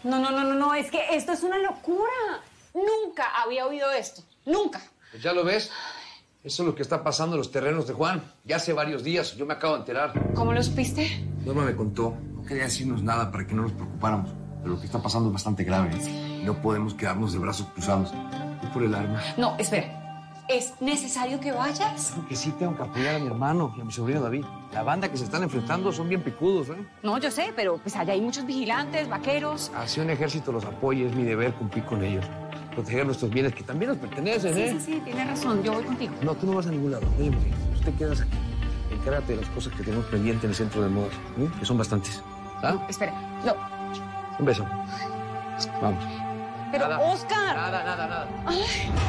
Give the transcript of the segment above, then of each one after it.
No, es que esto es una locura. Nunca había oído esto, nunca. Pues ya lo ves, eso es lo que está pasando en los terrenos de Juan. Ya hace varios días, yo me acabo de enterar. ¿Cómo lo supiste? Norma me contó, no quería decirnos nada para que no nos preocupáramos, pero lo que está pasando es bastante grave, ¿eh? No podemos quedarnos de brazos cruzados. Es por el arma. No, espera. ¿Es necesario que vayas? Que sí tengo que apoyar a mi hermano y a mi sobrino David. La banda que se están enfrentando son bien picudos, ¿eh? No, yo sé, pero pues allá hay muchos vigilantes, vaqueros. Así un ejército los apoya, es mi deber cumplir con ellos. Proteger nuestros bienes que también nos pertenecen, ¿eh? Sí, tienes razón, yo voy contigo. No, tú no vas a ningún lado. Oye, mujer, tú te quedas aquí. Encárgate de las cosas que tenemos pendientes en el centro de modas, ¿eh? Que son bastantes. ¿Ah? No, espera, no. Un beso. Vamos. Pero, nada, Oscar. Nada. Ay.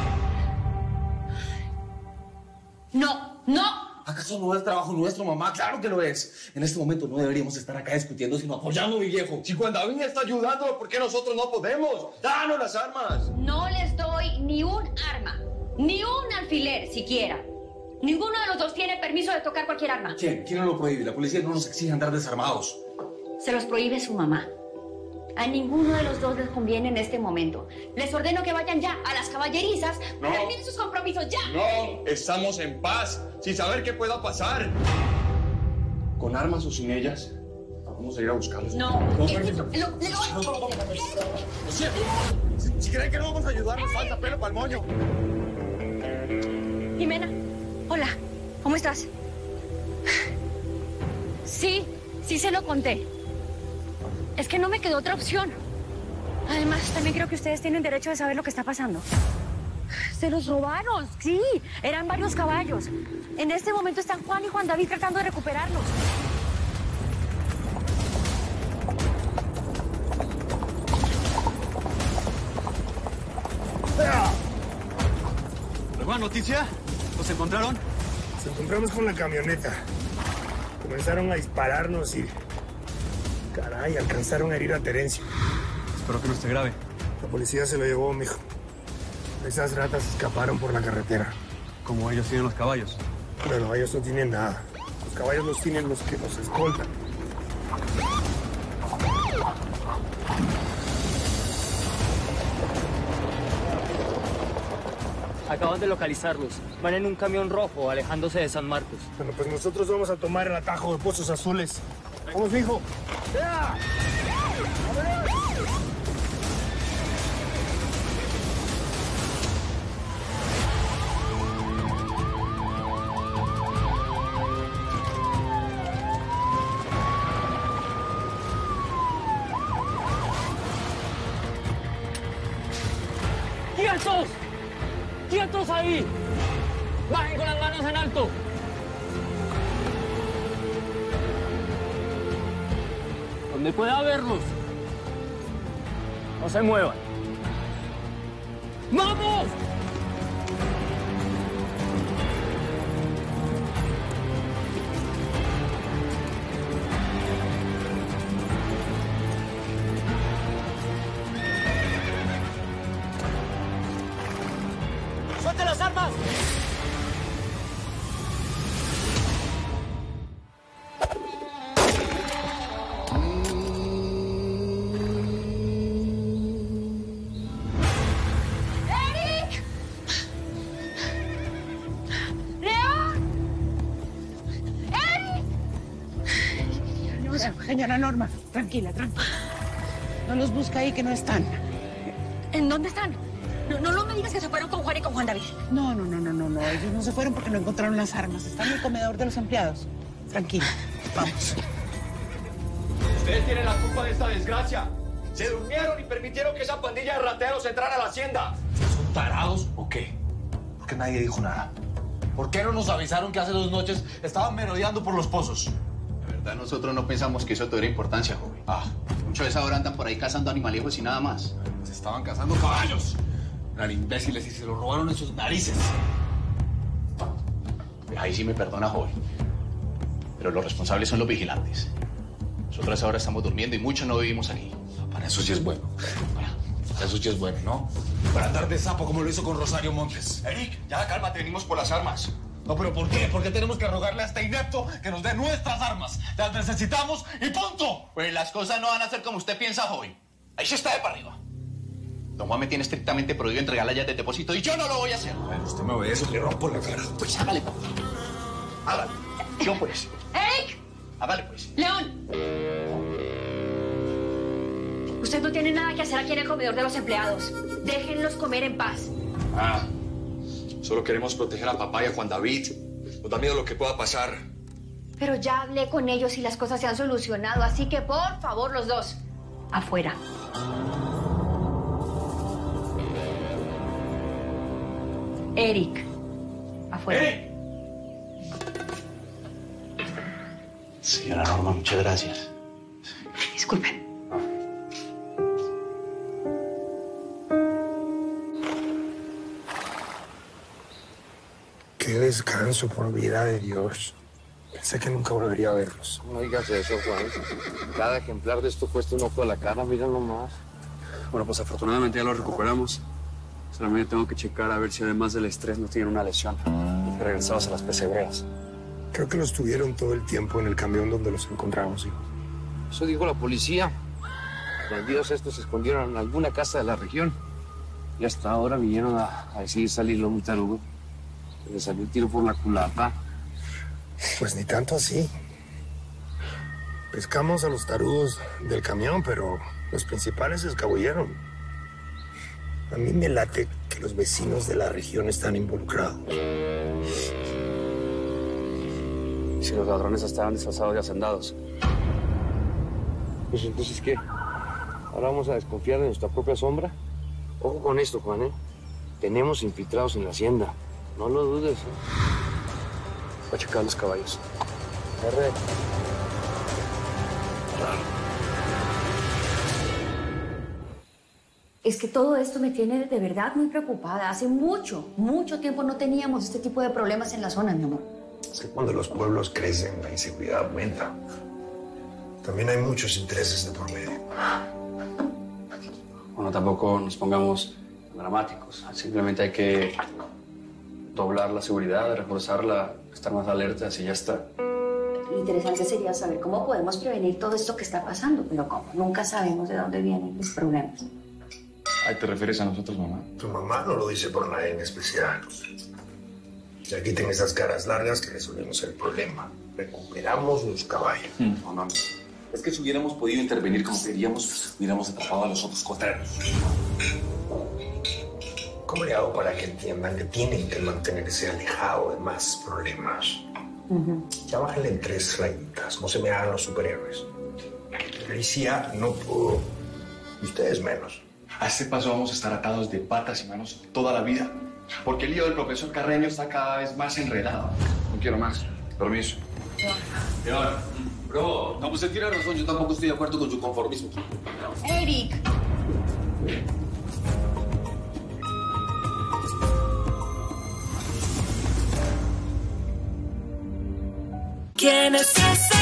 No. ¿Acaso no es trabajo nuestro, mamá? ¡Claro que lo es! En este momento no deberíamos estar acá discutiendo, sino apoyando a mi viejo. Si Juan David está ayudando, ¿por qué nosotros no podemos? ¡Danos las armas! No les doy ni un arma, ni un alfiler siquiera. Ninguno de los dos tiene permiso de tocar cualquier arma. ¿Quién? ¿Quién nos lo prohíbe? La policía no nos exige andar desarmados. Se los prohíbe su mamá. A ninguno de los dos les conviene en este momento. Les ordeno que vayan ya a las caballerizas, No. terminen sus compromisos ya. No, estamos en paz, sin saber qué pueda pasar. Con armas o sin ellas, vamos a ir a buscarlos. No. Si creen que no vamos a ayudar, nos falta pelo para el moño. Jimena, hola, ¿cómo estás? Sí se lo conté. Es que no me quedó otra opción. Además, también creo que ustedes tienen derecho de saber lo que está pasando. Se los robaron, sí. Eran varios caballos. En este momento están Juan y Juan David tratando de recuperarlos. ¿Alguna noticia? ¿Los encontraron? Nos encontramos con la camioneta. Comenzaron a dispararnos y... Caray, alcanzaron a herir a Terencio. Espero que no esté grave. La policía se lo llevó, mijo. Esas ratas escaparon por la carretera. Como ellos tienen los caballos. Pero no, ellos no tienen nada. Los caballos los tienen los que nos escoltan. Acaban de localizarlos. Van en un camión rojo, alejándose de San Marcos. Bueno, pues nosotros vamos a tomar el atajo de Pozos Azules. ¡Vamos, mijo! ¡Ya! ¡Quietos! ¡Quietos ahí! ¡Bajen con las manos en alto! Donde pueda verlos. No se muevan. ¡Vamos! ¡Suelten las armas! Señora Norma, tranquila. No los busca ahí, que no están. ¿En dónde están? No me digas que se fueron con Juan y con Juan David. No. Ellos no se fueron porque no encontraron las armas. Están en el comedor de los empleados. Tranquila, vamos. Ustedes tienen la culpa de esta desgracia. Se durmieron y permitieron que esa pandilla de rateros entrara a la hacienda. ¿Son tarados o qué? ¿Por qué nadie dijo nada? ¿Por qué no nos avisaron que hace 2 noches estaban merodeando por los pozos? La verdad, nosotros no pensamos que eso tuviera importancia, joven. Muchos de esa hora andan por ahí cazando animalejos y nada más. Se estaban cazando caballos. Eran imbéciles y se los robaron en sus narices. Ahí sí me perdona, joven. Pero los responsables son los vigilantes. Nosotros ahora estamos durmiendo y muchos no vivimos aquí. Para eso sí es bueno. Para eso sí es bueno, ¿no? Para andar de sapo como lo hizo con Rosario Montes. Eric, ya cálmate, venimos por las armas. No, pero ¿por qué? ¿Por qué tenemos que rogarle a este inepto que nos dé nuestras armas? Las necesitamos y punto. Pues las cosas no van a ser como usted piensa, joven. Ahí se está de para arriba. Don Juan me tiene estrictamente prohibido entregar las llaves de depósito y yo no lo voy a hacer. Bueno, usted me obedece, le rompo la cara. Pues hágale, papá. Hágale. Yo pues. ¡Eric! Hágale pues. ¡León! Usted no tiene nada que hacer aquí en el comedor de los empleados. Déjenlos comer en paz. Ah, solo queremos proteger a papá y a Juan David. Nos da miedo lo que pueda pasar. Pero ya hablé con ellos y las cosas se han solucionado, así que por favor los dos, afuera. Eric, afuera. Señora Norma, muchas gracias. Disculpen. Qué descanso, por vida de Dios. Pensé que nunca volvería a verlos. No digas eso, Juan. Cada ejemplar de esto cuesta un ojo a la cara, mira nomás. Bueno, pues afortunadamente ya lo recuperamos. Solamente tengo que checar a ver si además del estrés no tienen una lesión. Y regresados a las pesebreras. Creo que los tuvieron todo el tiempo en el camión donde los encontramos, hijo. Eso dijo la policía. Los bandidos estos se escondieron en alguna casa de la región. Y hasta ahora vinieron a decir salirlo muy tarugo. Se le salió el tiro por la culata. Pues ni tanto así. Pescamos a los tarudos del camión, pero los principales se escabulleron. A mí me late que los vecinos de la región están involucrados. Si los ladrones estaban disfrazados de hacendados. Pues entonces, ¿qué? ¿Ahora vamos a desconfiar de nuestra propia sombra? Ojo con esto, Juan, ¿eh? Tenemos infiltrados en la hacienda. No lo dudes, ¿eh? Voy a checar los caballos. Corre. Es que todo esto me tiene de verdad muy preocupada. Hace mucho tiempo no teníamos este tipo de problemas en la zona, mi amor. Es que cuando los pueblos crecen, la inseguridad aumenta. También hay muchos intereses de por medio. Bueno, tampoco nos pongamos dramáticos. Simplemente hay que doblar la seguridad, reforzarla, estar más alertas y ya está. Lo interesante sería saber cómo podemos prevenir todo esto que está pasando, pero como nunca sabemos de dónde vienen los problemas. ¿Ahí te refieres a nosotros, mamá? Tu mamá no lo dice por nadie en especial. Y aquí tienen esas caras largas que resolvemos el problema. Recuperamos los caballos. No, no, no. Es que si hubiéramos podido intervenir como queríamos, hubiéramos atrapado a los otros cuatreros. ¿Cómo le hago para que entiendan que tienen que mantenerse alejado de más problemas? Ya bájenle en 3 rayitas, no se me hagan los superhéroes. La policía no pudo, y ustedes menos. A este paso vamos a estar atados de patas y manos toda la vida. Porque el lío del profesor Carreño está cada vez más enredado. No quiero más. Permiso. León, bro, no, pues él tiene razón. Yo tampoco estoy de acuerdo con su conformismo. Eric. ¿Quién es ese?